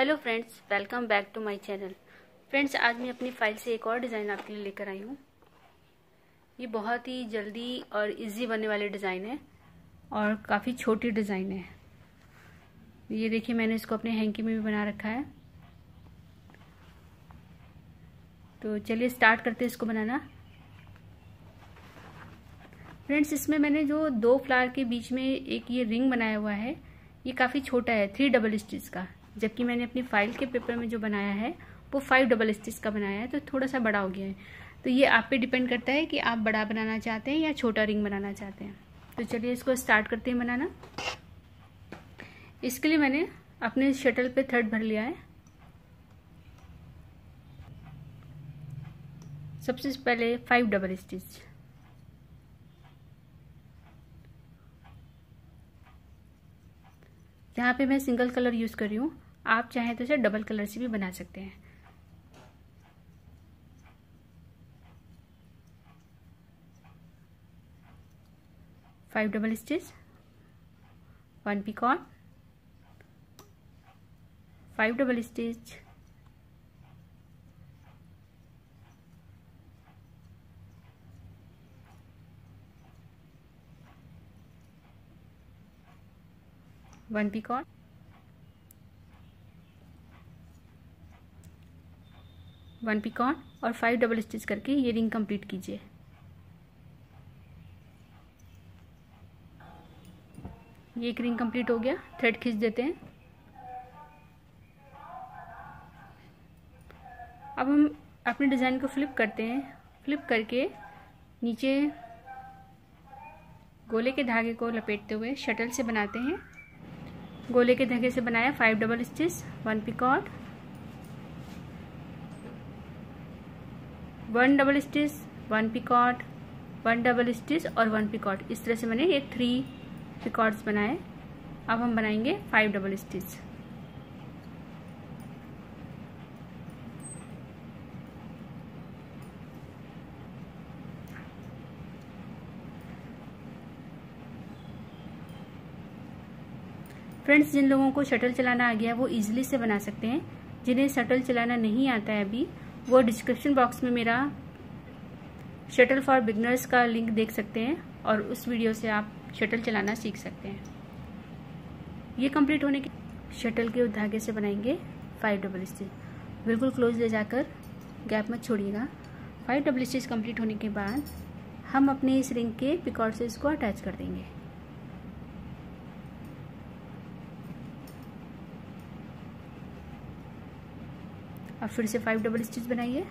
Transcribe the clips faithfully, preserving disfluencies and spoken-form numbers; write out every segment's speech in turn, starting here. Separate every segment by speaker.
Speaker 1: Hello friends, welcome back to my channel. Friends, आज मैं अपनी फाइल से एक और डिज़ाइन आपके लिए लेकर आई हूँ। ये बहुत ही जल्दी और इजी बनने वाले डिज़ाइन है और काफ़ी छोटी डिज़ाइन है। ये देखिए, मैंने इसको अपने हैंकी में भी बना रखा है। तो चलिए स्टार्ट करते हैं इसको बनाना। फ्रेंड्स, इसमें मैंने जो दो फ्लावर के बीच में एक ये रिंग बनाया हुआ है, ये काफ़ी छोटा है, थ्री डबल स्टिच का, जबकि मैंने अपनी फाइल के पेपर में जो बनाया है वो फाइव डबल स्टिच का बनाया है, तो थोड़ा सा बड़ा हो गया है। तो ये आप पे डिपेंड करता है कि आप बड़ा बनाना चाहते हैं या छोटा रिंग बनाना चाहते हैं। तो चलिए इसको स्टार्ट करते हैं बनाना। इसके लिए मैंने अपने शटल पे थ्रेड भर लिया है। सबसे पहले फाइव डबल स्टिच, यहाँ पे मैं सिंगल कलर यूज कर रही हूँ, आप चाहें तो इसे डबल कलर से भी बना सकते हैं। Five double stitch, one picot, five double stitch, one picot, one picot और फाइव डबल स्टिच करके ये रिंग कंप्लीट कीजिए। ये एक रिंग कंप्लीट हो गया। थ्रेड खींच देते हैं। अब हम अपने डिज़ाइन को फ्लिप करते हैं। फ्लिप करके नीचे गोले के धागे को लपेटते हुए शटल से बनाते हैं। गोले के धागे से बनाया five double stitch, one picot, one double stitch, one picot, one double stitch और वन पिकॉट। इस तरह से मैंने ये थ्री पिकॉट्स बनाए। अब हम बनाएंगे फाइव डबल स्टिच। फ्रेंड्स, जिन लोगों को शटल चलाना आ गया वो इजीली से बना सकते हैं। जिन्हें शटल चलाना नहीं आता है अभी, वो डिस्क्रिप्शन बॉक्स में मेरा शटल फॉर बिगनर्स का लिंक देख सकते हैं और उस वीडियो से आप शटल चलाना सीख सकते हैं। ये कंप्लीट होने के शटल के धागे से बनाएंगे फाइव डबल स्टिच। बिल्कुल क्लोज ले जाकर गैप मत छोड़िएगा। फाइव डबल स्टिच कंप्लीट होने के बाद हम अपने इस रिंग के पिकॉट से इसको अटैच कर देंगे। अब फिर से फाइव डबल स्टिच बनाइए।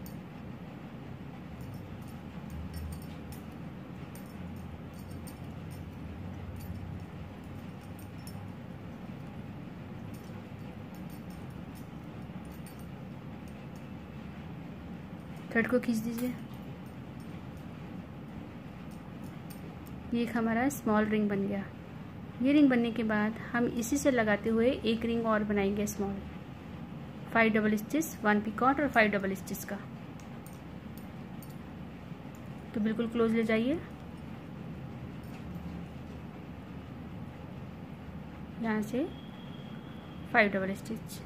Speaker 1: थ्रेड को खींच दीजिए। ये एक हमारा स्मॉल रिंग बन गया। ये रिंग बनने के बाद हम इसी से लगाते हुए एक रिंग और बनाएंगे small, five double stitch, one picot और फाइव डबल स्टिच का। तो बिल्कुल क्लोज ले जाइए। यहाँ से five double stitch,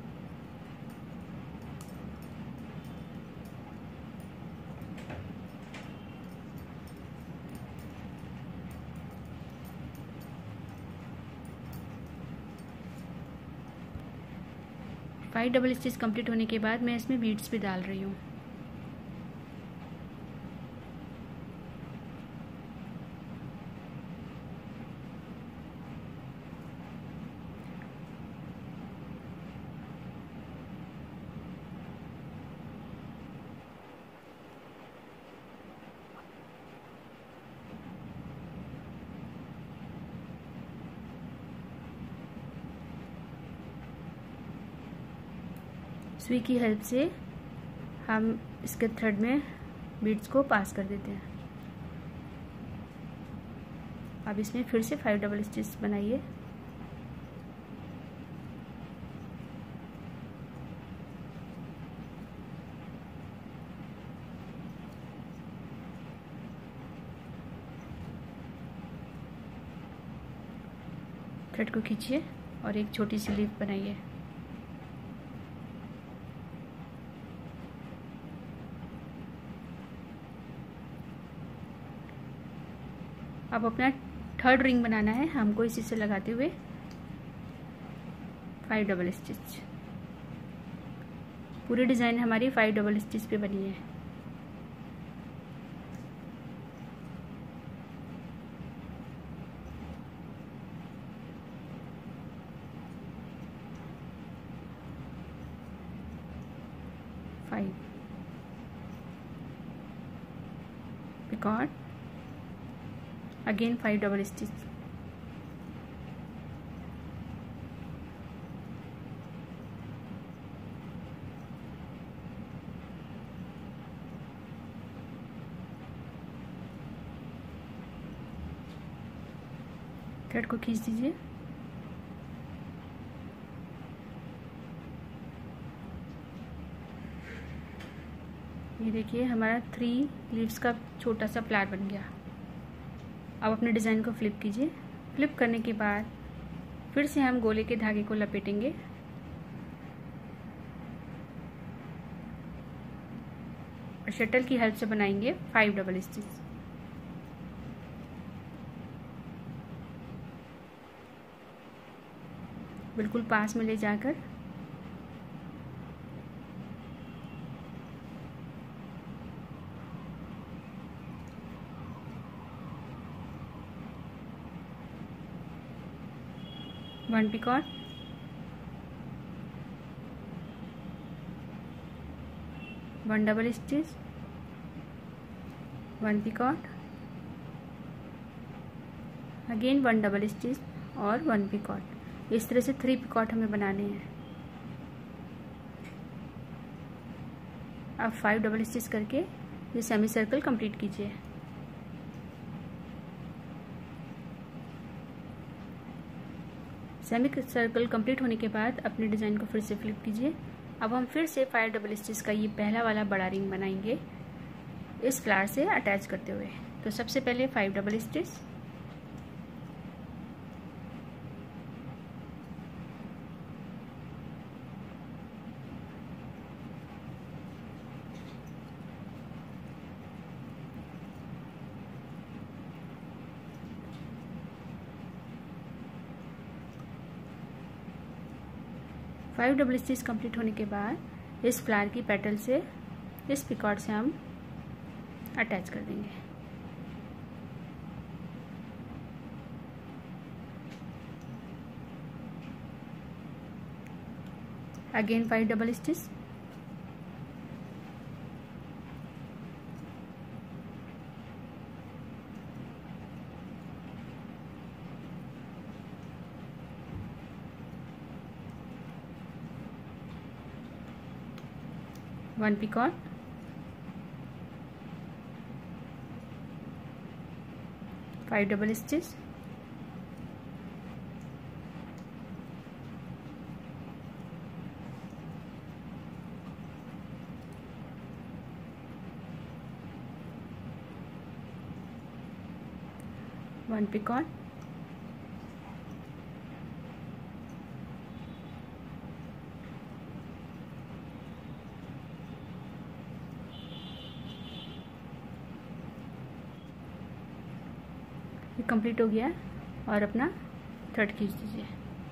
Speaker 1: five double stitch complete होने के बाद मैं इसमें बीड्स भी डाल रही हूँ। सुई की हेल्प से हम इसके थ्रेड में बीड्स को पास कर देते हैं। अब इसमें फिर से फाइव डबल स्टिच बनाइए। थ्रेड को खींचिए और एक छोटी सी लीफ बनाइए। अब अपना थर्ड रिंग बनाना है हमको, इसी से लगाते हुए फाइव डबल स्टिच। पूरी डिज़ाइन हमारी फाइव डबल स्टिच पे बनी है। Five picot, again five double stitch, thread को खींच दीजिए। ये देखिए हमारा थ्री लीव्स का छोटा सा फ्लावर बन गया। अब अपने डिज़ाइन को फ्लिप कीजिए। फ्लिप करने के बाद फिर से हम गोले के धागे को लपेटेंगे और शटल की हेल्प से बनाएंगे फाइव डबल स्टिच। बिल्कुल पास में ले जाकर one picot, one double stitch, one picot, again one double stitch और वन पिकॉट। इस तरह से थ्री पिकॉट हमें बनाने हैं। अब फाइव डबल स्टिच करके ये सेमी सर्कल कंप्लीट कीजिए। सेमी सर्कल कंप्लीट होने के बाद अपने डिज़ाइन को फिर से फ्लिप कीजिए। अब हम फिर से फाइव डबल स्टिच का ये पहला वाला बड़ा रिंग बनाएंगे इस फ्लावर से अटैच करते हुए। तो सबसे पहले five double stitch, five double stitch complete होने के बाद इस फ्लावर की पेटल से इस पिकॉट से हम अटैच कर देंगे। Again five double stitch, one picot, five double stitch, one picot, ये कंप्लीट हो गया और अपना थ्रेड खींच दीजिए।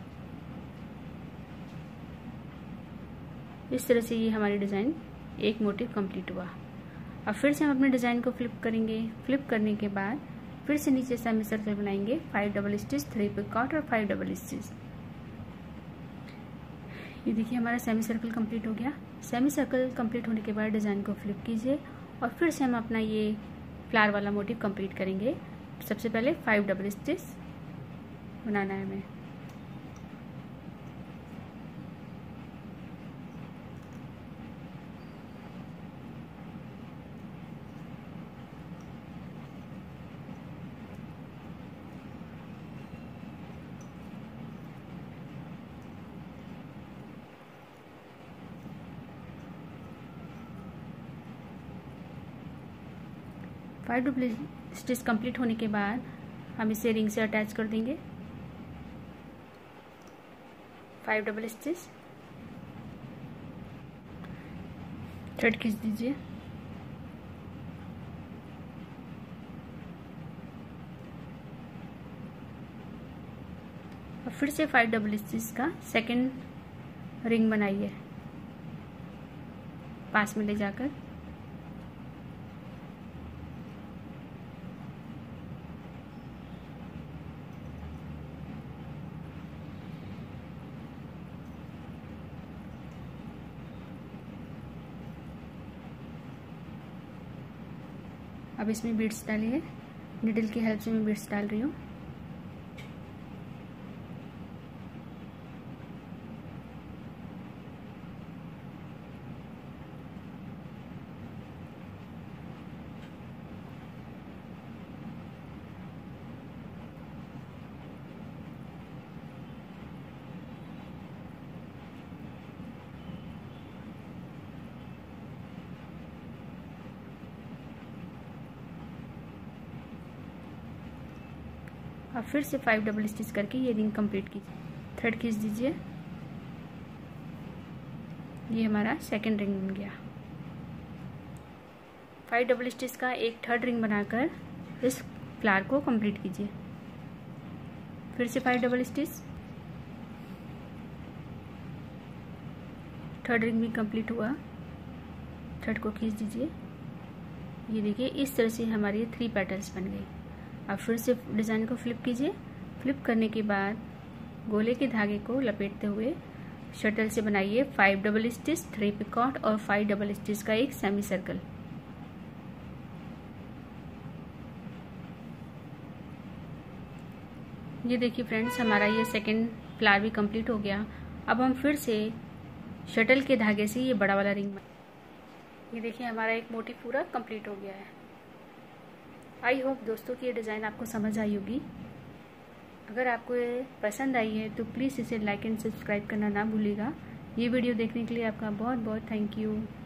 Speaker 1: इस तरह से ये हमारी डिज़ाइन एक मोटिव कंप्लीट हुआ। अब फिर से हम अपने डिज़ाइन को फ्लिप करेंगे। फ्लिप करने के बाद फिर से नीचे सेमी सर्कल बनाएंगे, five double stitch, three picot और फाइव डबल स्टिच। ये देखिए हमारा सेमी सर्कल कंप्लीट हो गया। सेमी सर्कल कंप्लीट होने के बाद डिज़ाइन को फ्लिप कीजिए और फिर से हम अपना ये फ्लावर वाला मोटिव कंप्लीट करेंगे। सबसे पहले फाइव डबल स्टिच बनाना है हमें। फाइव डबल स्टिच कंप्लीट होने के बाद हम इसे रिंग से अटैच कर देंगे। फाइव डबल स्टिच, थ्रेड खींच दीजिए, अब फिर से फाइव डबल स्टिच का सेकेंड रिंग बनाइए पास में ले जाकर। अब इसमें बीड्स डालिए, निडल की हेल्प से मैं बीड्स डाल रही हूँ। अब फिर से फाइव डबल स्टिच करके ये रिंग कंप्लीट कीजिए। थ्रेड खींच दीजिए, ये हमारा सेकंड रिंग बन गया। फाइव डबल स्टिच का एक थर्ड रिंग बनाकर इस फ्लावर को कंप्लीट कीजिए। फिर से five double stitch, third ring भी कंप्लीट हुआ। थ्रेड को खींच दीजिए, ये देखिए इस तरह से हमारी थ्री पेटल्स बन गई। अब फिर से डिज़ाइन को फ्लिप कीजिए। फ्लिप करने के बाद गोले के धागे को लपेटते हुए शटल से बनाइए five double stitch, three picot और फाइव डबल स्टिच का एक सेमी सर्कल। ये देखिए फ्रेंड्स, हमारा ये सेकंड फ्लावर भी कंप्लीट हो गया। अब हम फिर से शटल के धागे से ये बड़ा वाला रिंग, ये देखिए हमारा एक मोटिव पूरा कंप्लीट हो गया है। आई होप दोस्तों कि ये डिज़ाइन आपको समझ आई होगी। अगर आपको ये पसंद आई है तो प्लीज़ इसे लाइक एंड सब्सक्राइब करना ना भूलिएगा। ये वीडियो देखने के लिए आपका बहुत बहुत थैंक यू।